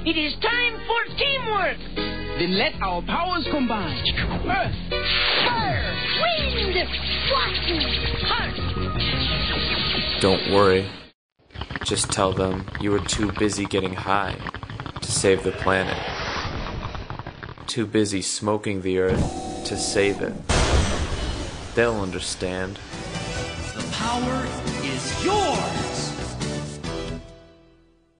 It is time for teamwork. Then let our powers combine. Earth, fire, wind, water, heart. Don't worry. Just tell them you were too busy getting high to save the planet. Too busy smoking the earth to save it. They'll understand. The power is yours!